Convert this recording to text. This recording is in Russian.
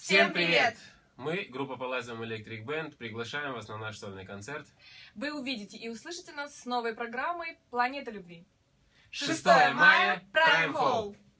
Всем привет! Мы, группа Palladium Electric Band, приглашаем вас на наш сольный концерт. Вы увидите и услышите нас с новой программой «Планета любви». 6 мая, Prime Hall.